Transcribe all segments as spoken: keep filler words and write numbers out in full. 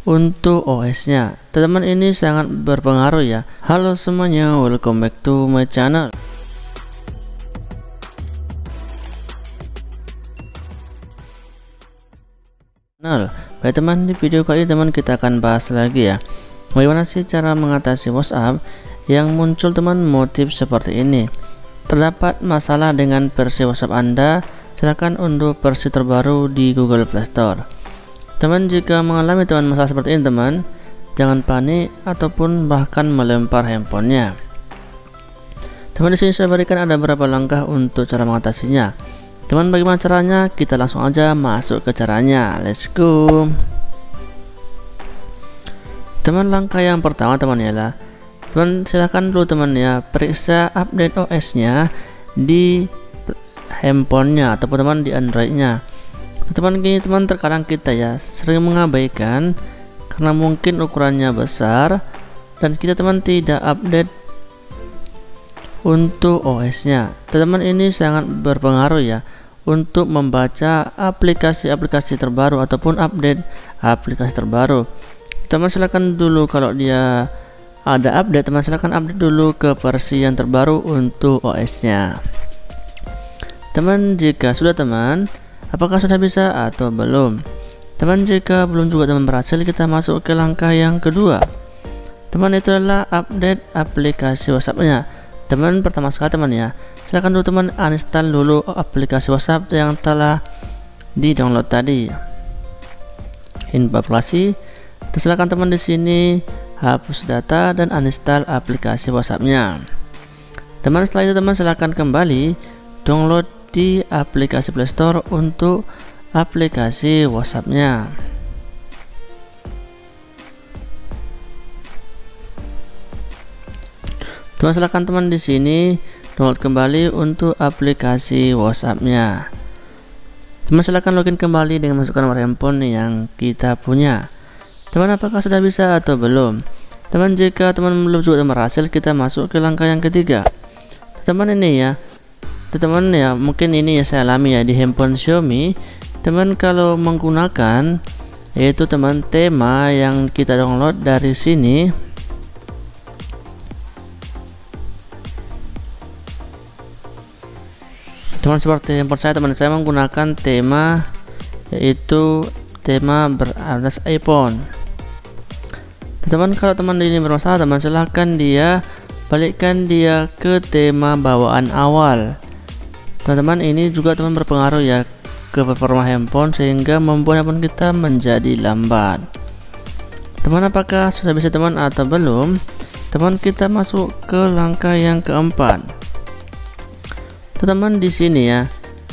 untuk O S-nya. Teman-teman, ini sangat berpengaruh ya. Halo semuanya, welcome back to my channel. Nah, baik teman, di video kali ini teman kita akan bahas lagi ya, bagaimana sih cara mengatasi WhatsApp yang muncul teman motif seperti ini. Terdapat masalah dengan versi WhatsApp Anda, silakan unduh versi terbaru di Google Play Store. Teman, jika mengalami teman masalah seperti ini teman, jangan panik ataupun bahkan melempar handphonenya. Teman, di sini saya berikan ada beberapa langkah untuk cara mengatasinya. Teman, bagaimana caranya? Kita langsung aja masuk ke caranya. Let's go. Teman, langkah yang pertama teman ialah teman silahkan dulu teman ya, periksa update O S-nya di handphonenya ataupun teman di Android-nya. Teman, gini teman, terkadang kita ya sering mengabaikan karena mungkin ukurannya besar dan kita teman tidak update untuk O S-nya. Teman, ini sangat berpengaruh ya untuk membaca aplikasi-aplikasi terbaru ataupun update aplikasi terbaru. Teman, silakan dulu kalau dia ada update, teman silakan update dulu ke versi yang terbaru untuk O S-nya. Teman, jika sudah teman, apakah sudah bisa atau belum? Teman, jika belum juga teman berhasil, kita masuk ke langkah yang kedua. Teman, itu adalah update aplikasi WhatsApp-nya. Teman, pertama sekali teman ya, silakan dulu teman uninstall dulu aplikasi WhatsApp yang telah di download tadi. Info aplikasi, silakan teman di sini hapus data dan uninstall aplikasi WhatsApp-nya. Teman, setelah itu teman silakan kembali download di aplikasi Play Store untuk aplikasi WhatsApp-nya. Teman, silakan teman di sini download kembali untuk aplikasi WhatsApp-nya. Teman, silakan login kembali dengan masukkan nomor handphone yang kita punya. Teman, apakah sudah bisa atau belum? Teman, jika teman belum juga berhasil, kita masuk ke langkah yang ketiga. Teman, ini ya, teman ya, mungkin ini ya saya alami ya di handphone Xiaomi. Teman, kalau menggunakan yaitu teman tema yang kita download dari sini. Teman, seperti handphone saya teman, saya menggunakan tema yaitu tema beratas iPhone. Teman, kalau teman ini bermasalah teman, silahkan dia balikkan dia ke tema bawaan awal. Teman-teman, ini juga teman berpengaruh ya ke performa handphone sehingga membuat handphone kita menjadi lambat. Teman, apakah sudah bisa teman atau belum? Teman, kita masuk ke langkah yang keempat. Teman, di sini ya,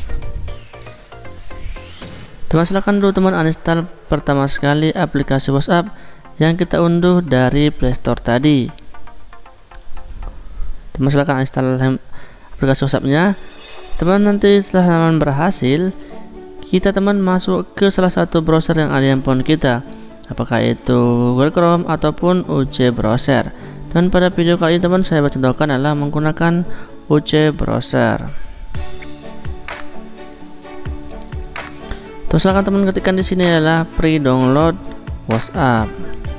teman silakan dulu teman uninstall pertama sekali aplikasi WhatsApp yang kita unduh dari Play Store tadi. Teman, silakan install aplikasi WhatsApp-nya. Teman, nanti setelah teman berhasil, kita teman masuk ke salah satu browser yang ada di handphone kita, apakah itu Google Chrome ataupun U C Browser. Dan pada video kali ini teman saya contohkan adalah menggunakan U C Browser. Terus silakan teman ketikkan di sini adalah pre-download WhatsApp.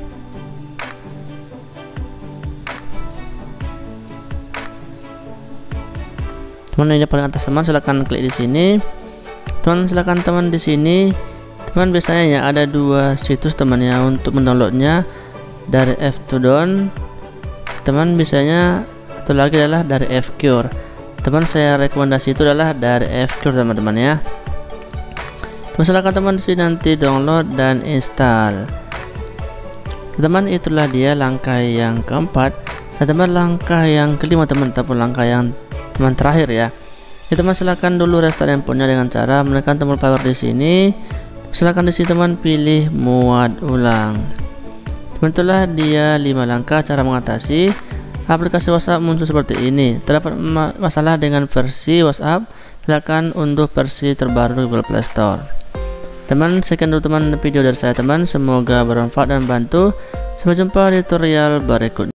Teman, ini paling atas teman, silakan klik di sini. Teman, silakan teman di sini. Teman, biasanya ya ada dua situs teman ya untuk mendownloadnya, dari F two Down. Teman, biasanya satu lagi adalah dari F-Cure. Teman, saya rekomendasi itu adalah dari F-Cure teman-teman ya. Teman, silakan teman di sini nanti download dan install. Teman, itulah dia langkah yang keempat. Dan teman, langkah yang kelima teman, ataupun langkah yang teman terakhir ya. Ya, teman, silakan dulu restart handphonenya dengan cara menekan tombol power di sini. Silakan di sini teman pilih muat ulang. Teman, itulah dia lima langkah cara mengatasi aplikasi WhatsApp muncul seperti ini. Terdapat ma masalah dengan versi WhatsApp, silakan unduh versi terbaru di Google Play Store. Teman, sekian dulu teman video dari saya teman, semoga bermanfaat dan bantu. Sampai jumpa di tutorial berikutnya.